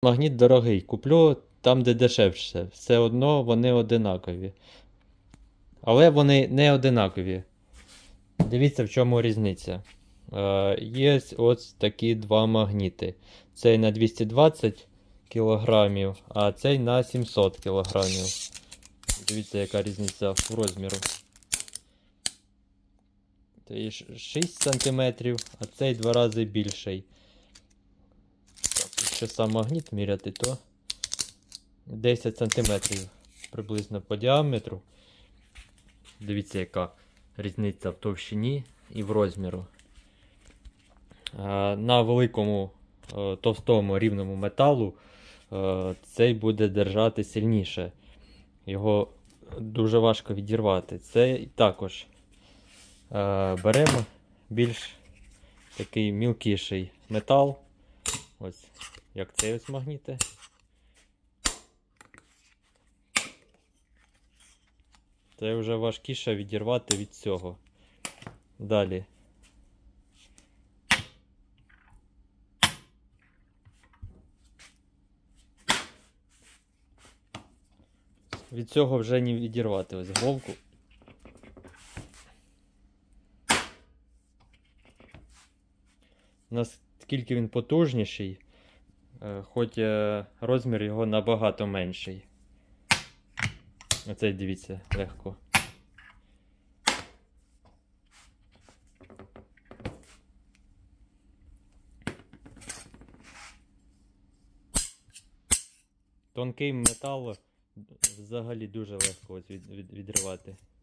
магніт дорогий. Куплю там, де дешевше. Все одно вони одинакові. Але вони не одинакові. Дивіться, в чому різниця. Є ось такі два магніти. Цей на 220 кг, а цей на 700 кг. Дивіться, яка різниця в розміру. Цей 6 см, а цей 2 рази більший. Якщо сам магніт міряти, то 10 см приблизно по діаметру. Дивіться, яка різниця в товщині і в розміру. На великому товстому рівному металу цей буде держати сильніше. Його дуже важко відірвати. Цей також беремо більш такий мілкіший метал. Ось як цей ось магніти. Це вже важкіше відірвати від цього. Далі. Від цього вже не відірвати ось головку. Наскільки він потужніший, хоч розмір його набагато менший. Оцей, дивіться, легко. Тонкий метал взагалі дуже легко відривати.